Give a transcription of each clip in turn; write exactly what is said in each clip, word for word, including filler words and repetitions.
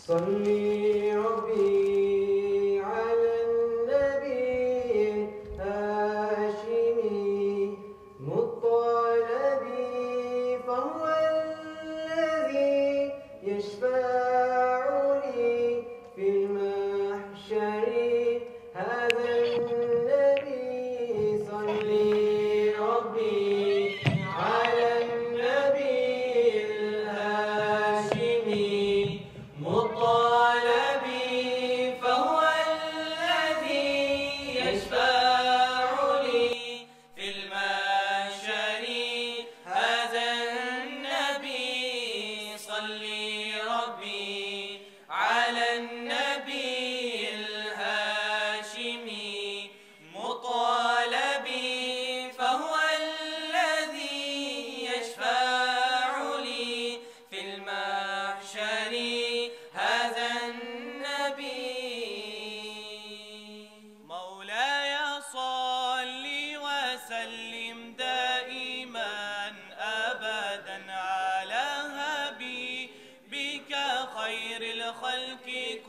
صلي ربي على النبي الهاشمي مطلبي فهو الذي يشفع لي في المحشر هذا النبي صلي ربي على النبي الهاشمي مطلبي فهو الذي يشفع لي في المحشر هذا النبي صلي ربي على النبي الهاشمي مطلبي فهو الذي يشفع لي في المحشر هذا النبي مولاي صل وسلم دائما أبدا على حبيبك خير الخلق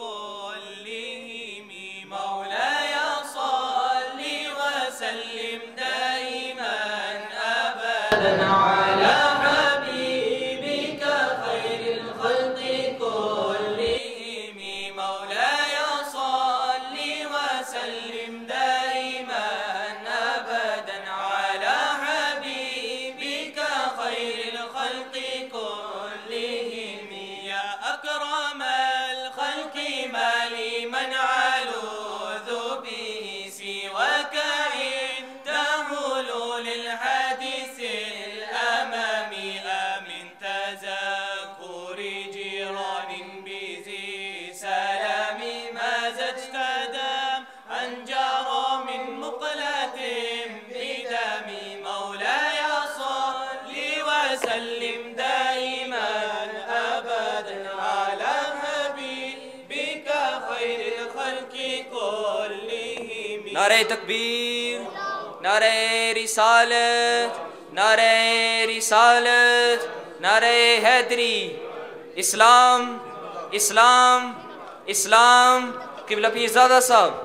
كلهم مولاي صل وسلم دائما أبدا على حبيبك خير الخلق كلهم مولاي صل وسلم دائما أبدا على حبيبك خير الخلق كلهم يا أكرم الخلق ما لي من ألوذ به سواك عند حلول الحادث الأمامي أمن تذكر جيران بذي سلام ما زدت دم أن جرى من مقلة بدم مولاي صل وسلم دائما أبدا على حبيبك خير الخلق كلهم نعرہ تکبیر، نعرہ رسالت، نعرہ رسالت، نعرہ حیدری، اسلام اسلام اسلام قبلہ پیر زادہ صاحب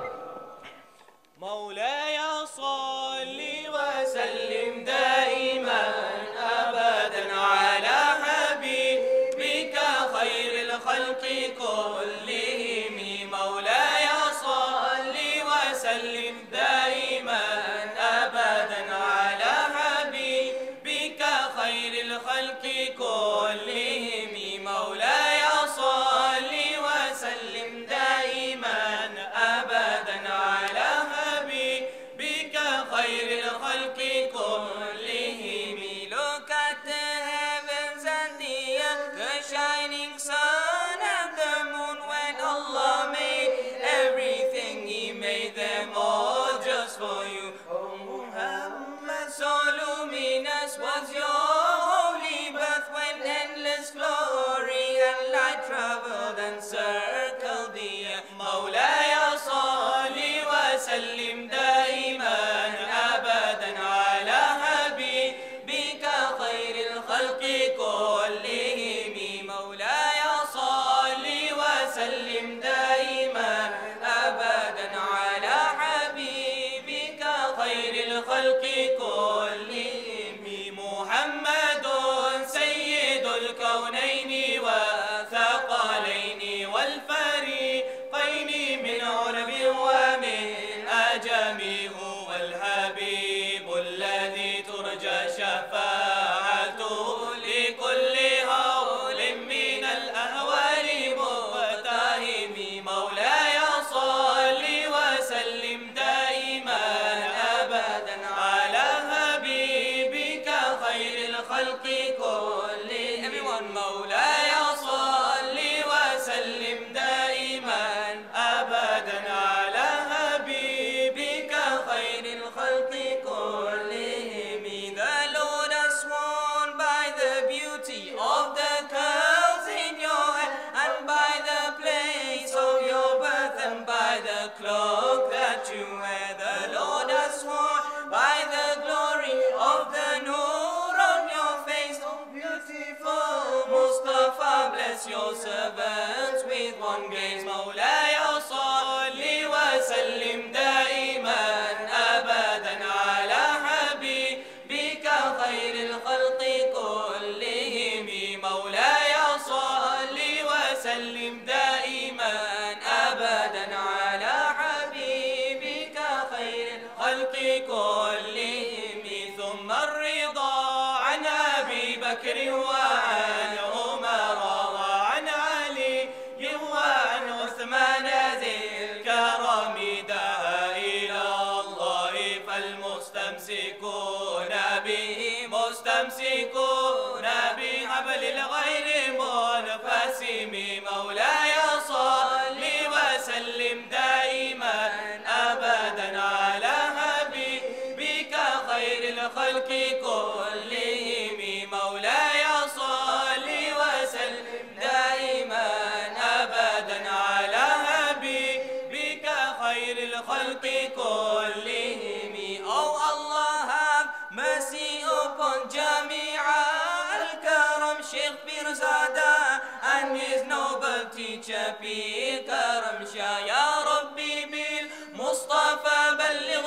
مولاي صل وسلم دائما أبدا على حبيبك خير الخلق كلهم مولاي صل وسلم دائما أبدا على حبيبك خير الخلق كلهم مولاي صل وسلم دائما أبدا على حبيبك خير الخلق كلهم Look at the heavens and the earth, the shining sun and the moon. When Allah made everything, He made them all just for you. Oh Muhammad, so luminous was your holy birth, when endless glory and light traveled and circled the earth. مولاي صل وسلم دائما أبدا على حبيبك خير الخلق كلهم مولاي صل وسلم دائما أبدا على حبيبك خير الخلق كلهم محمد سيد الكونين والثقلين والفريقين من عرب ومن أجم هو الحبيب الذي ترجى شفاعته لكل هول من الأهوال مقتهم مولاي صل وسلم دائما أبدا على حبيبك خير الخلق كلهم مولاي صل وسلم دائما أبدا على حبيبك خير الخلق كلهم The Lord has sworn by the beauty of the curls in your head, and by the place of your birth, and by the cloak that you wear. The Lord has sworn by the glory of the Noor on your face, so beautiful Mustafa, bless bless your servants with one gaze. مولاي صل وسلم دائما أبدا على حبيبك خير الخلق كلهم. مولاي صل وسلم دائما أبدا على حبيبك خير الخلق كلهم. ثم الرضا عن أبي بكر وعن عمر وعن علي وعن عثمان ذي الكرم. دعا إلى الله فالمستمسكون به مستمسكون بحبل الغير منفسم. مولاي صل وسلم دائما أبدا على حبيبك خير الخلق كلهم. مولاي صل وسلم دائما أبدا على حبيبك خير الخلق كلهم. Oh Allah, have mercy upon Jamia al-Karam Sheikh Pirzada and his noble teacher Pir Karam Shah. Ya Rabbi bil Mustafa balligh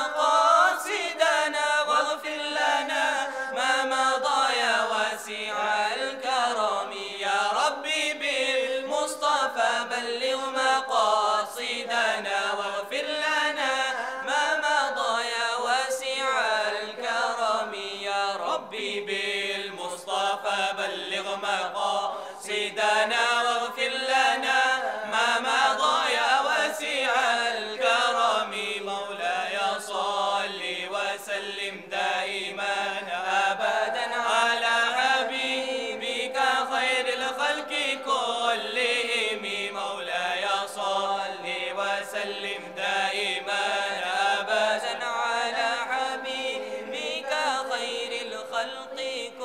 maqasidana waghfir lana ma mada ya wasi' al-karam. Ya Rabbi bil Mustafa balligh maqasidana waghfir lana ma mada ya wasi' al-karam. Ya Rabbi bil Mustafa balligh maqasidana waghfir lana ma mada ya wasi' al-karam. مولاي صل وسلم دائما أبدا على حبيبك خير الخلق كلهم. مولاي صل وسلم دائما أبدا على حبيبك خير الخلق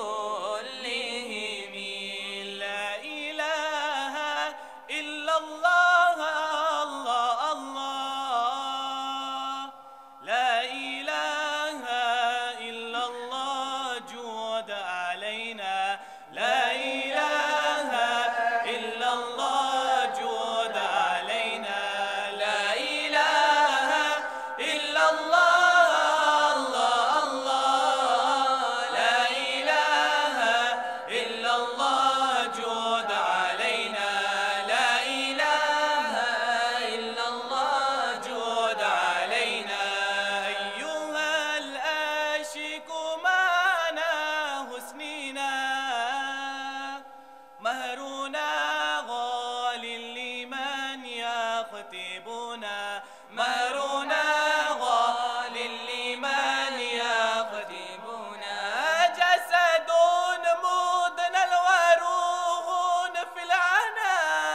كلهم. لا إله إلا الله الله الله. لا إله إلا الله جود علينا. لا إله إلا الله جود علينا. لا إله إلا الله الله الله. لا إله إلا الله جود علينا. لا إله إلا الله جود علينا. أيها الآشق معنا حسننا مهرنا غالي لمن يخطبنا. مهرنا غالي لمن يخطبنا. جسد مدنى وروح في العنا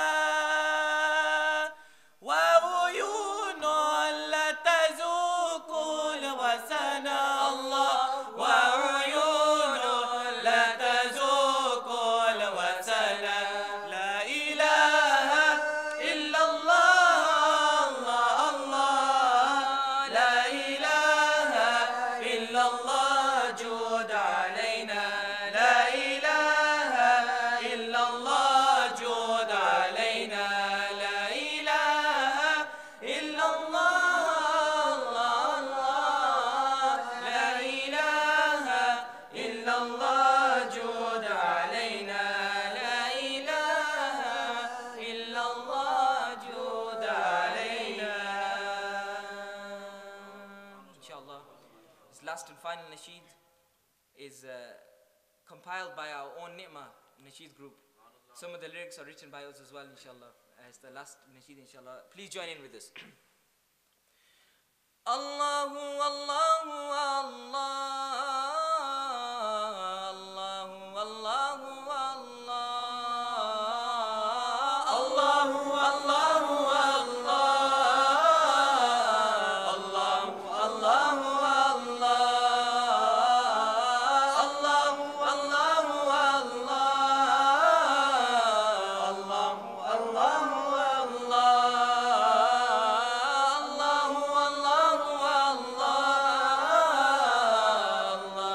وعيون لا تذوق الوسن. الله وعيون لا تذوق الوسن. لا إله إلا الله الله الله. لا إله إلا الله جود علينا. لا إله إلا الله جود علينا. لا إله إلا الله الله الله. لا إله إلا الله جود علينا. لا إله إلا الله جود علينا. Inshallah, this last and final nasheed is uh, compiled by our own Ni'mah Nasheed group. Some of the lyrics are written by us as well, inshallah. As the last nasheed, inshallah. Please join in with us. Allahu Allahu Allah. Allahu Allahu Allah. Allahu Allahu Allah. Allahu Allahu Allah. Allahu Allahu Allah. Allahu Allahu Allah. Allahu Allahu Allah.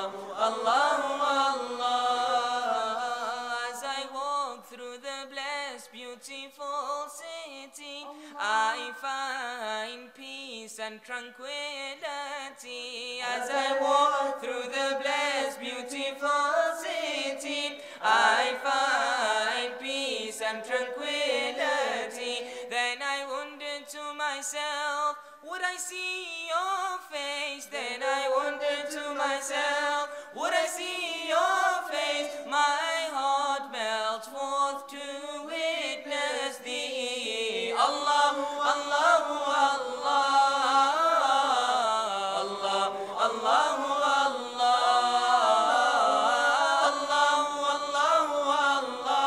beautiful city. I find peace and tranquility as I walk through the blessed beautiful city. I find peace and tranquility. Then I wonder to myself, would I see your face? Then I wonder to myself, would I see your face? My heart melts forth to witness thee. Allahu, Allahu, Allah. Allahu, Allahu, Allah. Allahu, Allahu, Allah.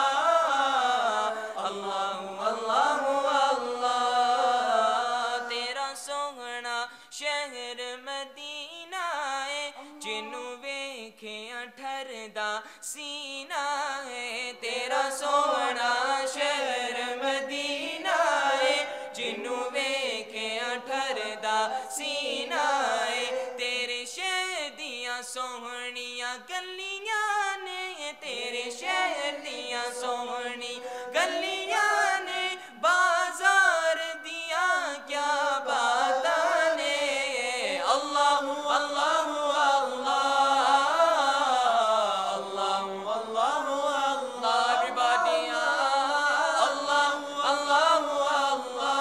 Allahu, Allahu, Allah. Tera sohna शहर Medina है, जिन्नू वेखिया ठरदा सीना है। तेरा सोहना शहर Medina है, जिन्नू वेखिया ठरदा सीना है। तेरे शहर दिया सोहनिया गलियां ने, तेरे शहर दिया सोहनी गलियां ने, बाजार दिया क्या बात। Allahu, Allahu, Allah. Allahu, Allahu, Allah. Everybody, Allahu, Allahu, Allah.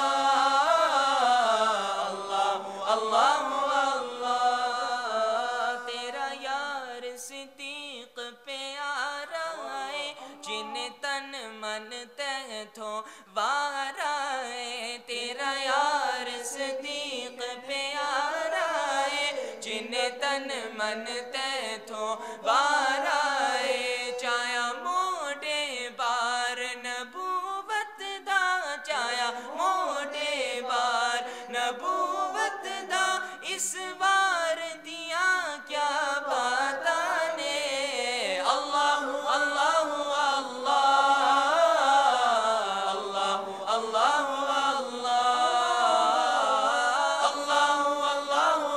Allahu, Allahu, Allah. Tera yaar siddiq pyara hai, jinne tan man tethon wara hai. Tera yaar siddiq pyara, जिन्हें तन मन तैथों वाराए। चाया मोटे बार नबूवत दा, चाया मोटे बार नबूवत दा, इस बार दिया क्या बाता ने। अल्लाहु अल्लाहु अल्लाह। अल्लाहु अल्लाहु अल्लाह। अल्लाहु अल्लाहु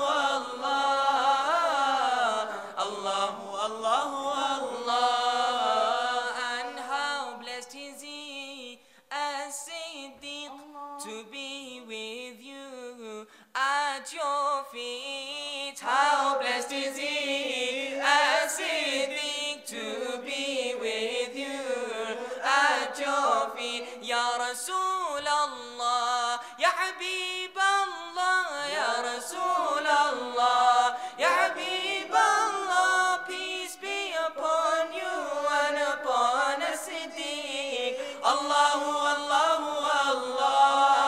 Allahu, Allahu, Allah. And how blessed is he as Siddiq to be with you at your feet. How blessed is he as Siddiq to be with you at your feet. Ya Rasul Allah, Ya Habib Allah, Ya Rasul Allah, Ya Habib Allah. Peace be upon you and upon a Siddiq. Allahu, Allahu, Allah.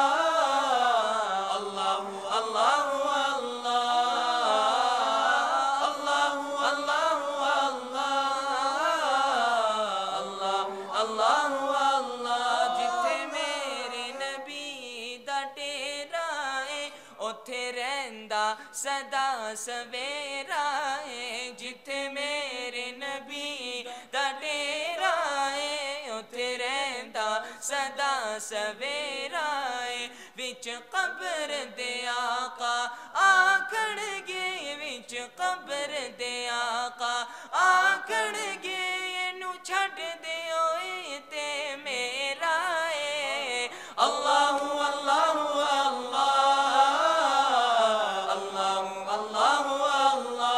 Allahu, Allahu, Allah. Allahu, Allahu, Allah. Allahu, Allahu, Allah. Jithe mere Nabi da dera hai, uthe rehanda sada savera hai। जिथे मेरे नबी दा डेरा है, उथे रहंदा सदा सवेरा है। विच कब्र दे आका आखणगे, विच कब्र दे आका आखणगे, इनू छड्ड दिओ ते मेरा है। अल्लाहु अल्लाहु अल्लाह। अल्लाहु अल्लाहु अल्लाह।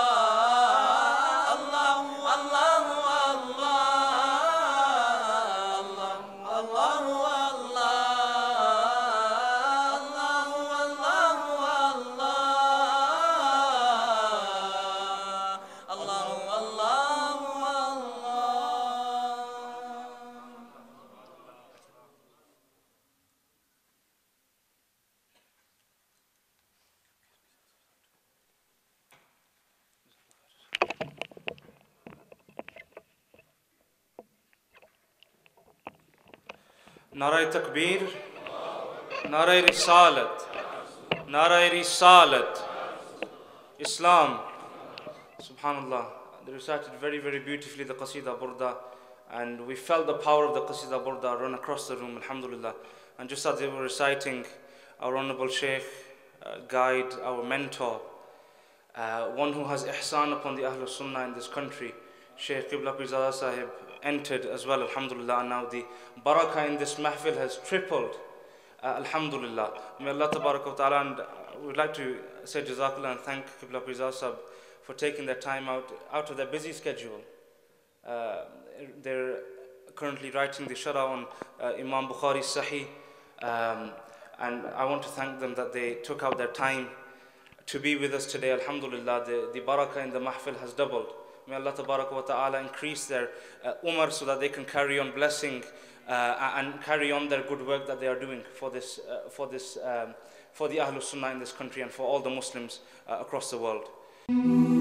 Nara Takbir, Nara Risalat, Nara Risalat, Islam. Subhanallah, they recited very, very beautifully the Qasida Burda, and we felt the power of the Qasida Burda run across the room, alhamdulillah. And just as they were reciting, our Honorable Shaykh, uh, guide, our mentor, uh, one who has ihsan upon the Ahlul Sunnah in this country, Shaykh Qibla Pirzada Sahib entered as well, alhamdulillah, and now the barakah in this mahfil has tripled, uh, alhamdulillah. May Allah tabarak wa ta'ala, and we would like to say Jazakallah and thank Qibla Pirzada Sahib for taking their time out, out of their busy schedule. Uh, they're currently writing the Shara on uh, Imam Bukhari's Sahih, um, and I want to thank them that they took out their time to be with us today. Alhamdulillah, the, the barakah in the mahfil has doubled. May Allah tabarak wa ta'ala increase their uh, umar so that they can carry on blessing uh, and carry on their good work that they are doing for this, uh, for this, um, for the Ahlul Sunnah in this country and for all the Muslims uh, across the world.